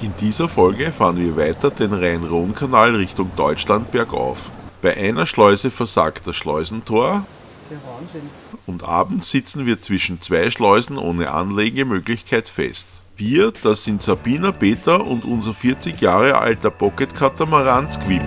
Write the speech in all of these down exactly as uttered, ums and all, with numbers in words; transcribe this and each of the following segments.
In dieser Folge fahren wir weiter den Rhein-Rhone-Kanal Richtung Deutschland bergauf. Bei einer Schleuse versagt das Schleusentor und abends sitzen wir zwischen zwei Schleusen ohne Anlegemöglichkeit fest. Wir, das sind Sabina, Peter und unser vierzig Jahre alter Pocket-Katamaran Squib.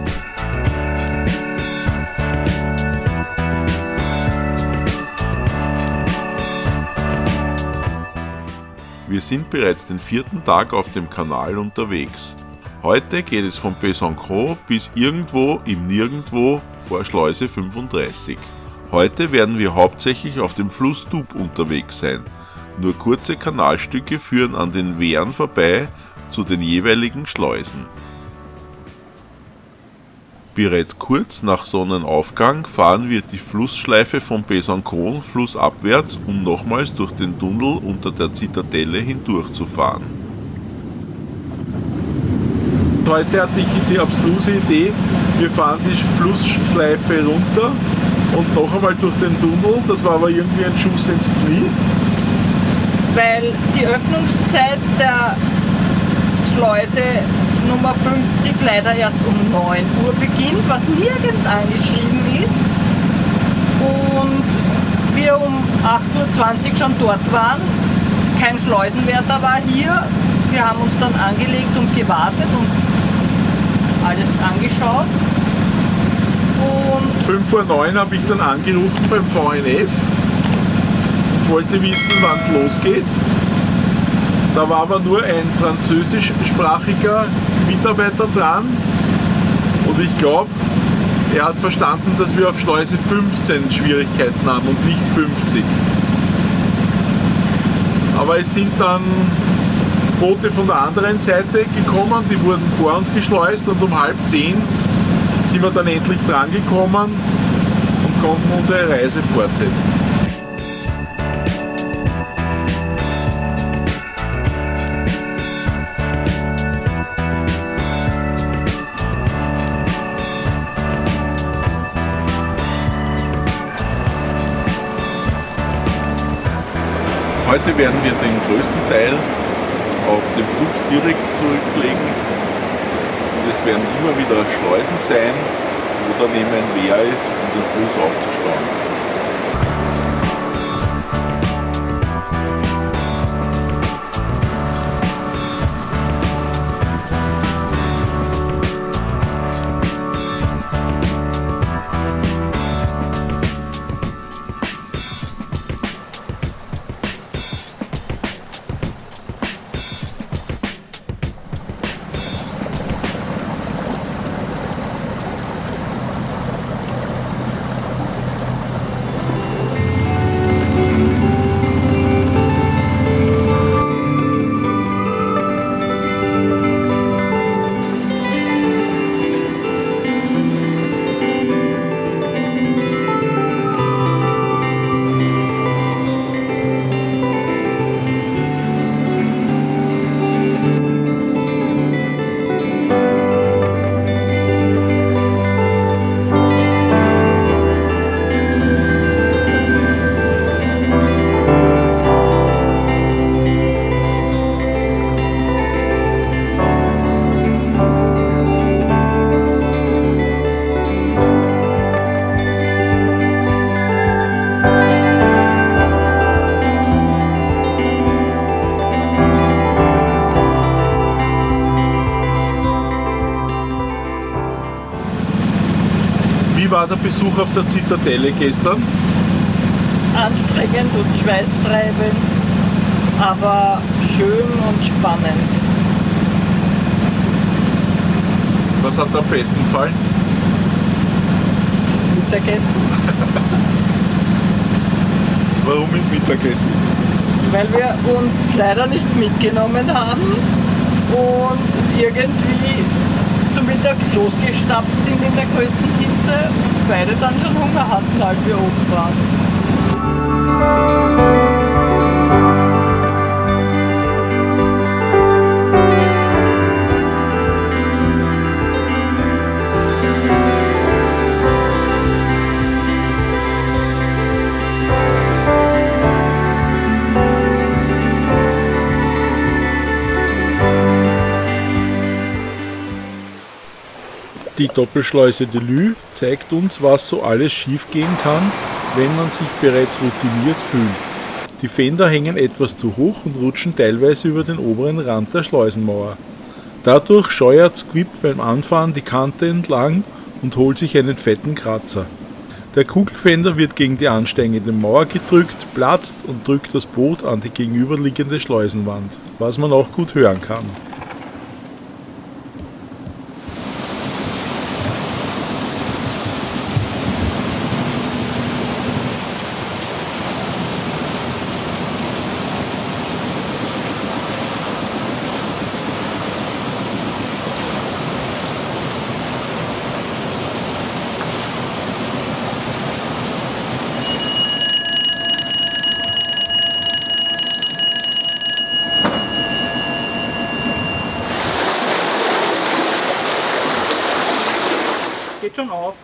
Wir sind bereits den vierten Tag auf dem Kanal unterwegs. Heute geht es von Besançon bis irgendwo im Nirgendwo vor Schleuse fünfunddreißig. Heute werden wir hauptsächlich auf dem Fluss Doubs unterwegs sein. Nur kurze Kanalstücke führen an den Wehren vorbei zu den jeweiligen Schleusen. Bereits kurz nach Sonnenaufgang fahren wir die Flussschleife von Besançon flussabwärts, um nochmals durch den Tunnel unter der Zitadelle hindurchzufahren. Heute hatte ich die abstruse Idee, wir fahren die Flussschleife runter und noch einmal durch den Tunnel, das war aber irgendwie ein Schuss ins Knie. Weil die Öffnungszeit der Schleuse Nummer fünfzig leider erst um neun Uhr beginnt, was nirgends angeschrieben ist. Und wir um acht Uhr zwanzig schon dort waren. Kein Schleusenwärter war hier. Wir haben uns dann angelegt und gewartet und alles angeschaut. Und fünf Uhr neun habe ich dann angerufen beim V N F und wollte wissen, wann es losgeht. Da war aber nur ein französischsprachiger Mitarbeiter dran und ich glaube, er hat verstanden, dass wir auf Schleuse fünfzehn Schwierigkeiten haben und nicht fünfzig. Aber es sind dann Boote von der anderen Seite gekommen, die wurden vor uns geschleust und um halb zehn sind wir dann endlich dran gekommen und konnten unsere Reise fortsetzen. Heute werden wir den größten Teil auf dem Doubs direkt zurücklegen und es werden immer wieder Schleusen sein, wo daneben ein Wehr ist, um den Fluss aufzustauen. Wie war der Besuch auf der Zitadelle gestern? anstrengend und schweißtreibend, aber schön und spannend. Was hat dir am besten gefallen? Das Mittagessen. Warum ist Mittagessen? Weil wir uns leider nichts mitgenommen haben und irgendwie zum Mittag losgestapft sind in der größten Hitze und beide dann schon Hunger hatten, als wir oben waren. Die Doppelschleuse Delü zeigt uns, was so alles schief gehen kann, wenn man sich bereits routiniert fühlt. Die Fender hängen etwas zu hoch und rutschen teilweise über den oberen Rand der Schleusenmauer. Dadurch scheuert Squib beim Anfahren die Kante entlang und holt sich einen fetten Kratzer. Der Kugelfender wird gegen die ansteigende Mauer gedrückt, platzt und drückt das Boot an die gegenüberliegende Schleusenwand, was man auch gut hören kann. Geht schon auf.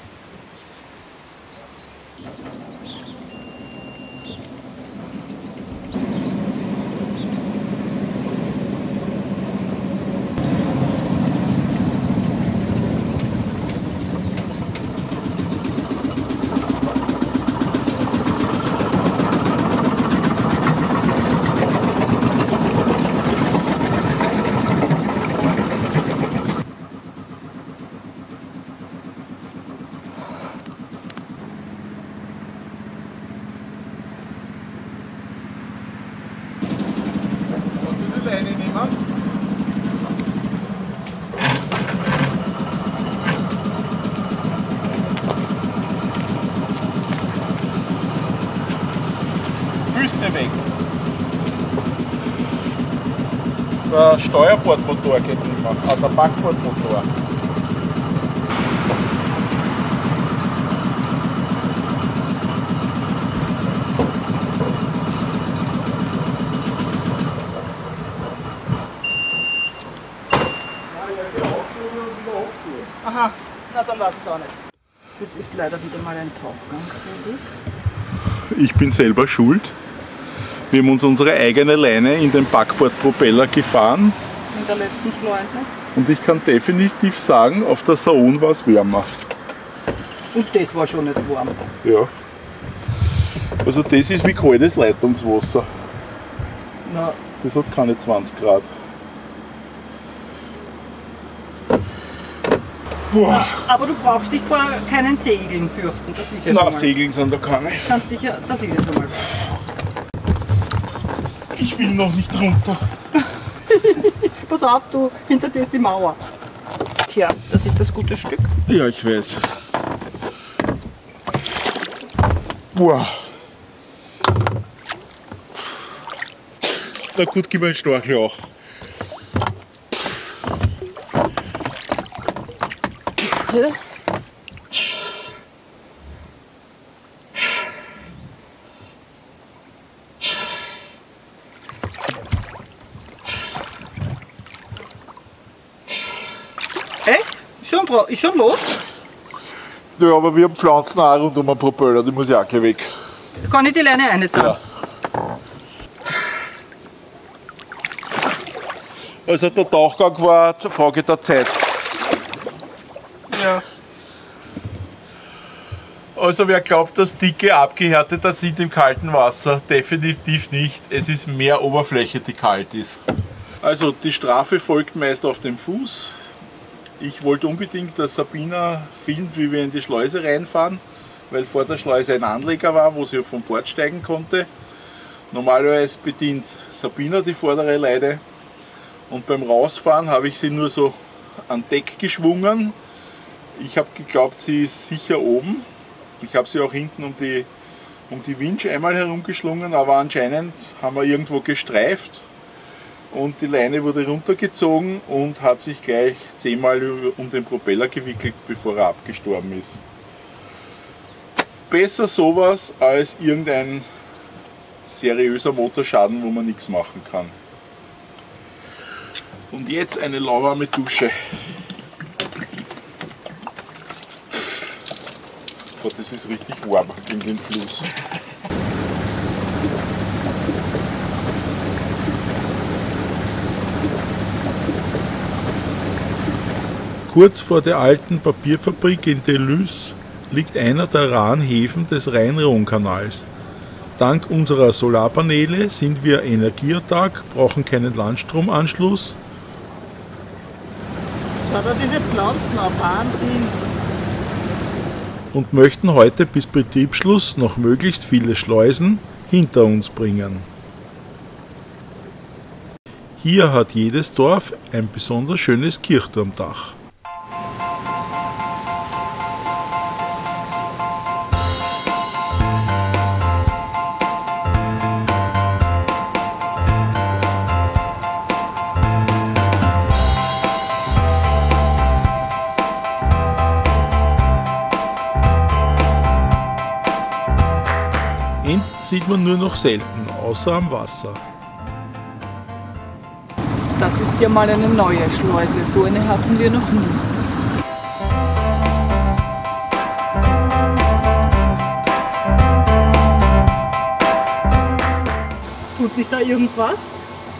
Füße weg. Der Steuerbordmotor geht nicht mehr, ah, der Backbordmotor. Aha, na dann weiß ich es auch nicht. Das ist leider wieder mal ein Tauchgang fertig. Ich bin selber schuld. Wir haben uns unsere eigene Leine in den Backbordpropeller gefahren. In der letzten Schleuse. Und ich kann definitiv sagen, auf der Saon war es wärmer. Und das war schon nicht warm. Ja. Also das ist wie kaltes Leitungswasser. Na, Das hat keine zwanzig Grad. Boah. aber du brauchst dich vor keinen Segeln fürchten. Das ist ja Na, schon mal. Segeln sind da keine. Kannst dich ja, das ist ja schon mal was. Ich will noch nicht runter. Pass auf, du, hinter dir ist die Mauer. Tja, das ist das gute Stück. Ja, ich weiß. Boah. Na gut, gib mir einen Storchel auch. Hä? Echt? Schon, dra- ist schon los? Ja, aber wir haben Pflanzen auch rund um den Propeller, die muss ja auch gleich weg. Kann ich die Leine einziehen? Ja. Also der Tauchgang war eine Frage der Zeit. Ja. Also wer glaubt, dass Dicke abgehärteter sind im kalten Wasser, definitiv nicht. Es ist mehr Oberfläche, die kalt ist. Also die Strafe folgt meist auf dem Fuß. Ich wollte unbedingt, dass Sabina filmt, wie wir in die Schleuse reinfahren, weil vor der Schleuse ein Anleger war, wo sie von Bord steigen konnte. Normalerweise bedient Sabina die vordere Leine und beim Rausfahren habe ich sie nur so an Deck geschwungen. Ich habe geglaubt, sie ist sicher oben. Ich habe sie auch hinten um die, um die Winch einmal herumgeschlungen, aber anscheinend haben wir irgendwo gestreift und die Leine wurde runtergezogen und hat sich gleich zehnmal um den Propeller gewickelt, bevor er abgestorben ist. Besser sowas als irgendein seriöser Motorschaden, wo man nichts machen kann. Und jetzt eine lauwarme Dusche. Oh, das ist richtig warm in den Fluss. Kurz vor der alten Papierfabrik in Deleuze liegt einer der raren Häfen des Rhein-Rhône-Kanals. Dank unserer Solarpaneele sind wir energieautark, brauchen keinen Landstromanschluss. Schau dir diese Pflanzen auf, Wahnsinn! Und möchten heute bis Betriebsschluss noch möglichst viele Schleusen hinter uns bringen. Hier hat jedes Dorf ein besonders schönes Kirchturmdach. Enten sieht man nur noch selten, außer am Wasser. Das ist ja mal eine neue Schleuse, so eine hatten wir noch nie. Tut sich da irgendwas?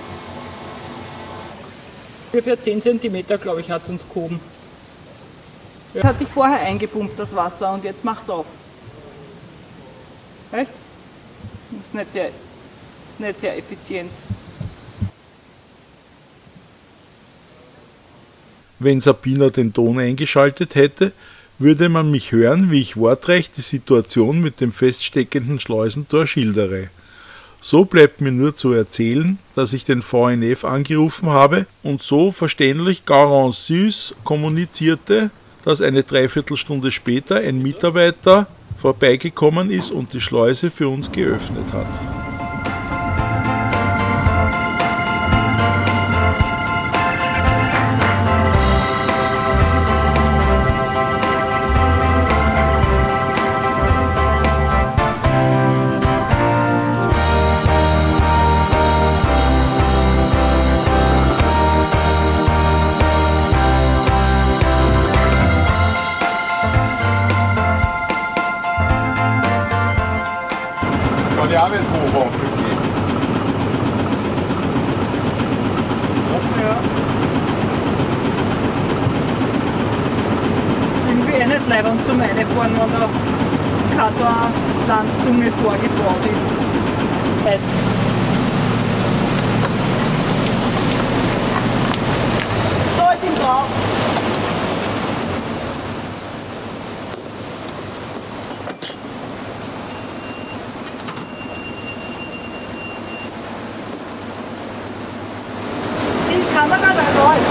Ungefähr zehn Zentimeter, glaube ich, hat es uns gehoben. Es hat sich vorher eingepumpt, das Wasser, und jetzt macht es auf. Echt? Das ist nicht sehr, das ist nicht sehr effizient. Wenn Sabina den Ton eingeschaltet hätte, würde man mich hören, wie ich wortreich die Situation mit dem feststeckenden Schleusentor schildere. So bleibt mir nur zu erzählen, dass ich den V N F angerufen habe und so verständlich garant süß kommunizierte, dass eine Dreiviertelstunde später ein Mitarbeiter vorbeigekommen ist und die Schleuse für uns geöffnet hat. Kann ja auch nicht hochwaffeln gehen. Ja. Das ist irgendwie eh nicht leibend zum Reinfahren, wenn da keine so eine Landzunge vorgebaut ist. Halt. So, ich bin drauf. Die Kamera da läuft.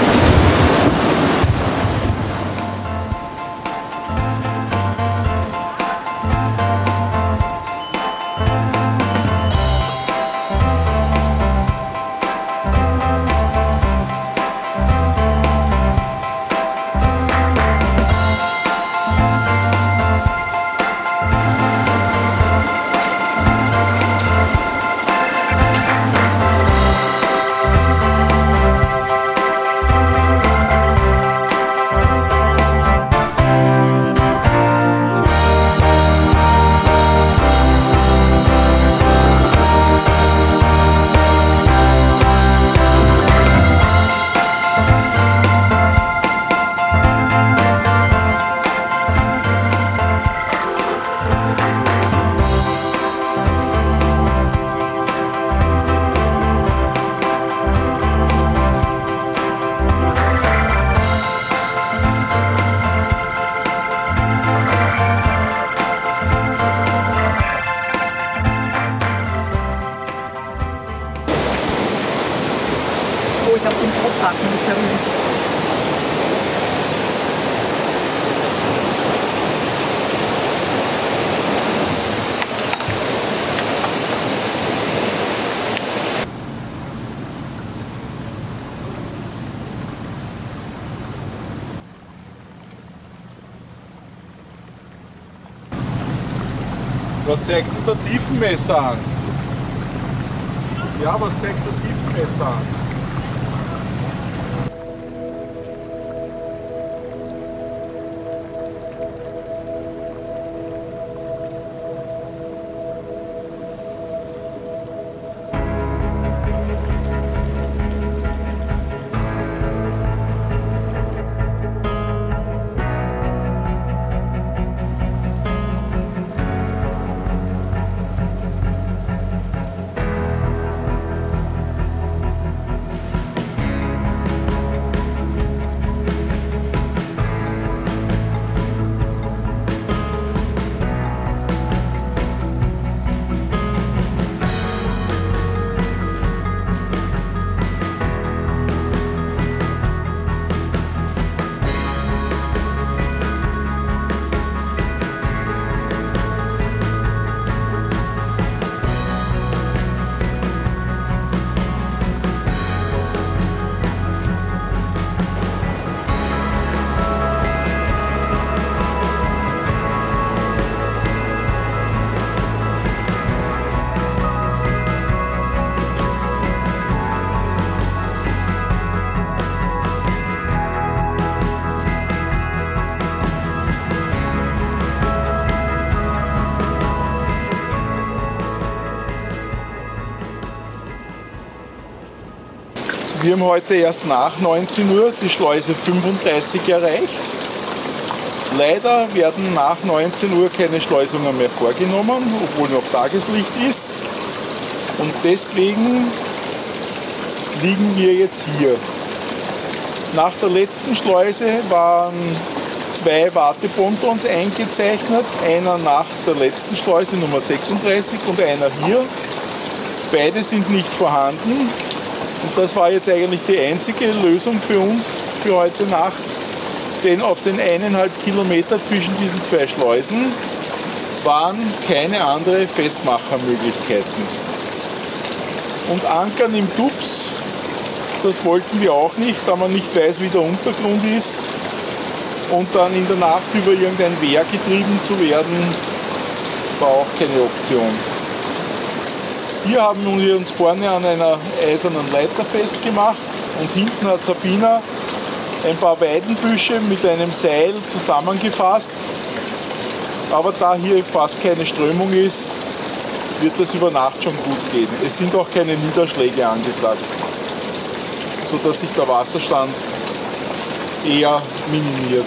Oh, ich habe den Tropfhaken nicht erwähnt. Was zeigt denn der Tiefenmesser an? Ja, was zeigt der Tiefenmesser an? Wir haben heute erst nach neunzehn Uhr die Schleuse fünfunddreißig erreicht. Leider werden nach neunzehn Uhr keine Schleusungen mehr vorgenommen, obwohl noch Tageslicht ist. Und deswegen liegen wir jetzt hier. Nach der letzten Schleuse waren zwei Wartepontons eingezeichnet. Einer nach der letzten Schleuse, Nummer sechsunddreißig, und einer hier. Beide sind nicht vorhanden. Und das war jetzt eigentlich die einzige Lösung für uns für heute Nacht. Denn auf den eineinhalb Kilometer zwischen diesen zwei Schleusen waren keine anderen Festmachermöglichkeiten. Und Ankern im Tups, das wollten wir auch nicht, da man nicht weiß, wie der Untergrund ist. Und dann in der Nacht über irgendein Wehr getrieben zu werden, war auch keine Option. Hier haben wir uns vorne an einer eisernen Leiter festgemacht und hinten hat Sabina ein paar Weidenbüsche mit einem Seil zusammengefasst. Aber da hier fast keine Strömung ist, wird das über Nacht schon gut gehen. Es sind auch keine Niederschläge angesagt, sodass sich der Wasserstand eher minimiert.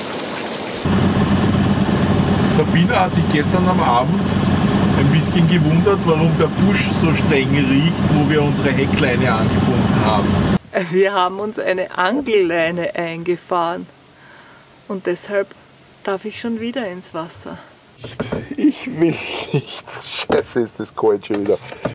Sabina hat sich gestern am Abend ein bisschen gewundert, warum der Busch so streng riecht, wo wir unsere Heckleine angebunden haben. Wir haben uns eine Angelleine eingefahren und deshalb darf ich schon wieder ins Wasser. Ich will nicht. Scheiße, ist das kalt schon wieder.